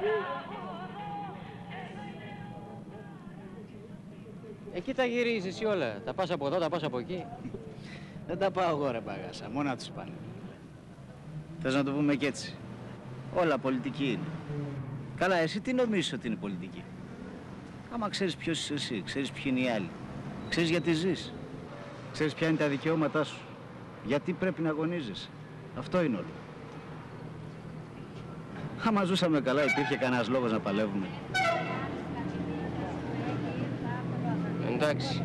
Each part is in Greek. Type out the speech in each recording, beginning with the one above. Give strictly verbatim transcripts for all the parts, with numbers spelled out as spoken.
Εκεί τα γυρίζεις εσύ όλα. Τα πας από εδώ, τα πας από εκεί. Δεν τα πάω εγώ ρε παγάσα, μόνα τους πάνε. Θες να το πούμε κι έτσι. Όλα πολιτική είναι. Καλά, εσύ τι νομίζεις ότι είναι πολιτική? Άμα ξέρεις ποιος είσαι εσύ, ξέρεις ποιοι είναι οι άλλοι. Ξέρεις γιατί ζεις. Ξέρεις ποια είναι τα δικαιώματά σου. Γιατί πρέπει να αγωνίζεσαι. Αυτό είναι όλο. Άμα ζούσαμε καλά, υπήρχε κανένας λόγος να παλεύουμε. Εντάξει.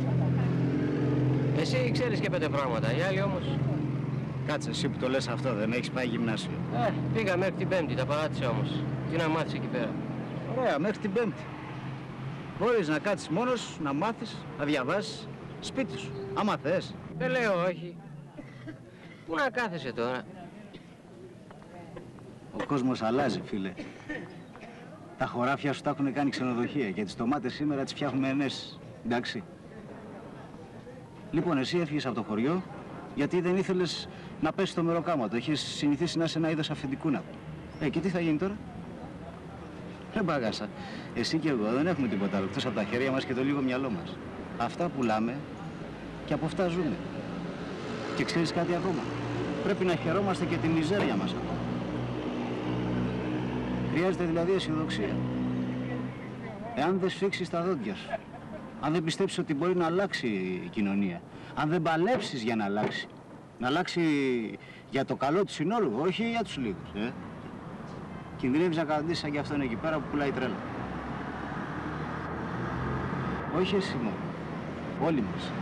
Εσύ ξέρεις και πέντε πράγματα, οι άλλοι όμως. Κάτσε, εσύ που το λες αυτό, δεν έχεις πάει γυμνάσιο? Ε, πήγα μέχρι την Πέμπτη, τα παράτησα όμως. Τι να μάθεις εκεί πέρα? Ωραία, μέχρι την Πέμπτη. Μπορείς να κάτσεις μόνος, να μάθεις, να διαβάσεις σπίτι σου, άμα θες. Δεν λέω όχι. Πού να κάθεσαι τώρα? Ο κόσμος αλλάζει, φίλε. Τα χωράφια σου τα έχουν κάνει ξενοδοχεία και τις ντομάτες σήμερα τις φτιάχνουμε ενέσεις. Εντάξει. Λοιπόν, εσύ έφυγες από το χωριό γιατί δεν ήθελες να πέσεις στο μεροκάματο. Έχεις συνηθίσει να είσαι ένα είδος αφεντικούνα. Ε, και τι θα γίνει τώρα? Ε, μπαγάσα. Εσύ και εγώ δεν έχουμε τίποτα άλλο εκτός από τα χέρια μας και το λίγο μυαλό μας. Αυτά πουλάμε και από αυτά ζούμε. Και ξέρεις κάτι ακόμα? Πρέπει να χαιρόμαστε και τη μιζέρια μας ακόμα. Χρειάζεται δηλαδή αισιοδοξία. Εάν δεν σφίξεις τα δόντια σου, αν δεν πιστέψεις ότι μπορεί να αλλάξει η κοινωνία, αν δεν παλέψεις για να αλλάξει, να αλλάξει για το καλό του συνόλου, όχι για τους λίγους, ε. Κινδυνεύεις να καταντήσεις σαν κι αυτόν εκεί πέρα που πουλάει τρέλα. Όχι εσύ μόνο, όλοι μας.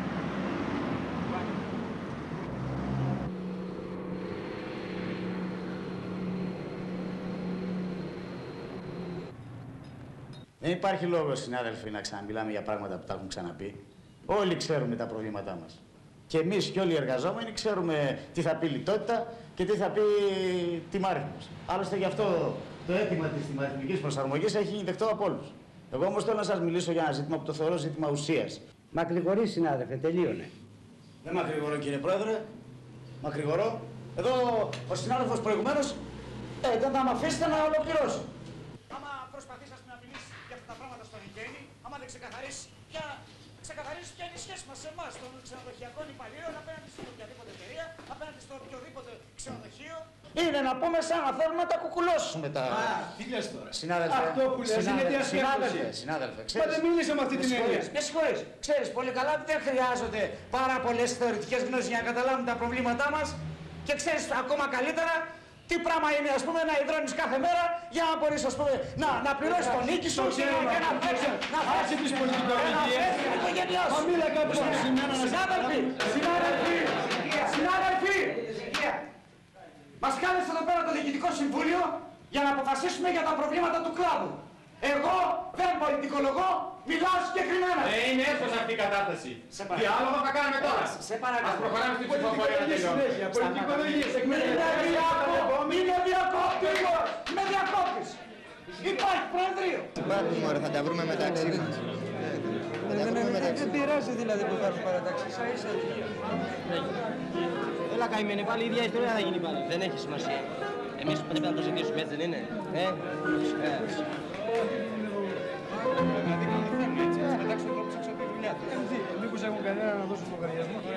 Δεν υπάρχει λόγος, συνάδελφοι, να ξαναμιλάμε για πράγματα που τα έχουν ξαναπεί. Όλοι ξέρουμε τα προβλήματά μας. Και εμείς και όλοι οι εργαζόμενοι ξέρουμε τι θα πει λιτότητα και τι θα πει τιμάριθμος. Άλλωστε γι' αυτό το αίτημα της τιμαριθμικής προσαρμογής έχει γίνει δεκτό από όλους. Εγώ όμως θέλω να σας μιλήσω για ένα ζήτημα που το θεωρώ ζήτημα ουσίας. Μακρηγορεί, συνάδελφε, τελείωνε. Δεν μακρηγορώ, κύριε Πρόεδρε. Μακρηγορώ. Εδώ ο συνάδελφος προηγουμένως ε, δεν θα με αφήσετε να ολοκληρώσω. Άμα προσπαθείς να μιλήσεις για αυτά τα πράγματα στο Νικαίνι, άμα δεν ξεκαθαρίσεις ποια, ξεκαθαρίσεις ποια είναι η σχέση μας σε εμάς, των ξενοδοχειακών υπαλλήλων, απέναντι στην οποιαδήποτε εταιρεία, απέναντι στο οποιοδήποτε ξενοδοχείο, είναι να πούμε σαν να θέλουμε να τα κουκουλώσουμε τα. Α, τι λες τώρα? Συνάδελφε, αυτό που λες είναι διασκέπτωση. Συνάδελφε, συνάδελφε, ξέρεις. Μα δεν μίλησε με αυτή την έννοια. Με συγχωρείς, ξέρεις πολύ καλά ότι δεν χρειάζονται πάρα πολλές θεωρητικές γνώσεις για να καταλάβουν τα προβλήματά μας και ξέρεις ακόμα καλύτερα τι πράγμα είναι, ας πούμε, να υδρώνεις κάθε μέρα για να μπορείς, ας πούμε, να, να πληρώσεις τον νίκη σου και να φέρεις, να φέρεις τις πολιτικολογίες, την οικογένειά σου. Συνάδελφοι, συνάδελφοι, συνάδελφοι, μας κάλεσε εδώ πέρα το Διοικητικό Συμβούλιο για να αποφασίσουμε για τα προβλήματα του κλάδου. Εγώ δεν πολιτικολογώ, μιλάω συγκεκριμένα. Ε, είναι εύκολη αυτή η κατάσταση. Διάλογο θα κάνουμε τώρα. Σε παρακαλώ. Ας προχωράμε στην ψηφοφορία να τελειώνουμε. Πολιτικολογίες, Είναι διακόπτης, με διακόπτης. Υπάρχει Προεδρείο. Υπάρχουν μωρέ, θα τα βρούμε μεταξύ μας. Δεν πειράζει δηλαδή που υπάρχουν παρατάξεις. Έλα καημένε, πάλι η ίδια ιστορία θα γίνει πάλι. Δεν έχει σημασία. Εμείς πρέπει να το ζητήσουμε, έτσι δεν είναι? Ε, ε. Μήπως έχουν κανένα να δώσουν λογαριασμό?